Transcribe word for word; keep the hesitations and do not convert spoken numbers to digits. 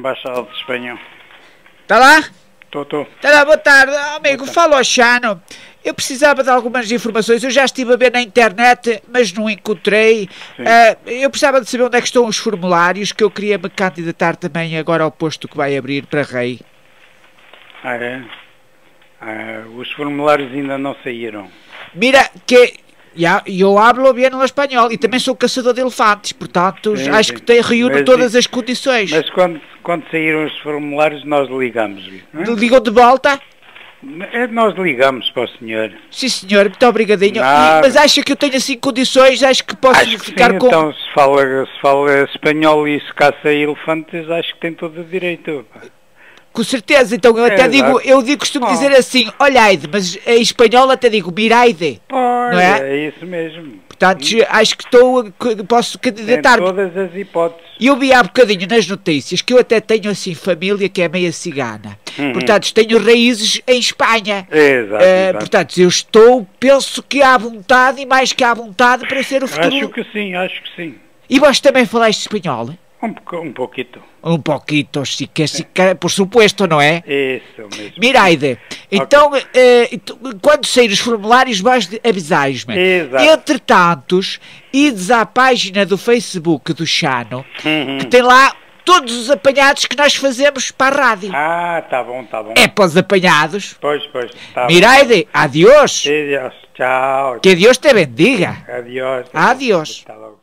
Embaixada de Espanha. Está lá? Estou, estou. Está lá, boa tarde. Oh, amigo, fala ao Chano. Eu precisava de algumas informações. Eu já estive a ver na internet, mas não encontrei. Uh, eu precisava de saber onde é que estão os formulários, que eu queria me candidatar também agora ao posto que vai abrir para rei. Ah, é? Ah, os formulários ainda não saíram. Mira, que ya, eu hablo bem no espanhol e também sou caçador de elefantes, portanto, Sim, acho sim. que tem, reúne Mas todas e- as condições. Mas quando, quando saíram os formulários nós ligamos. Não é? Ligou de volta? É, nós ligamos para o senhor. Sim, senhor, muito obrigadinho. E- Nada. mas acha que eu tenho assim condições? Acho que posso Acho que ficar sim, com... então se fala, se fala espanhol e se caça elefantes, acho que tem todo o direito. Com certeza, então eu É, até digo, exato. eu digo, costumo Oh. dizer assim, olhaide, mas em espanhol até digo miraide. Pois, Não é? é isso mesmo. Portanto, acho que estou, que posso Tem candidatar-me. todas as hipóteses. E eu vi há bocadinho nas notícias que eu até tenho assim família que é meia cigana. Uhum. Portanto, tenho raízes em Espanha. Exato, Eh, exato. portanto, eu estou, penso que há vontade e mais que há vontade para ser o futuro. Acho que sim, acho que sim. E vós também falaste espanhol? Um, pouco, um pouquito. Um pouquito, sí que sí que, por supuesto, não é? Isso mesmo. Miraide, então, eh, então, quando sair os formulários, vós avisais-me. Exato. Entretanto, ides à página do Facebook do Chano, Uhum. que tem lá todos os apanhados que nós fazemos para a rádio. Ah, tá bom, tá bom. É para os apanhados. Pois, pois. Tá Miraide, adiós. bom. Adiós. Tchau. Que Deus te bendiga. Adiós. Adiós. Hasta logo.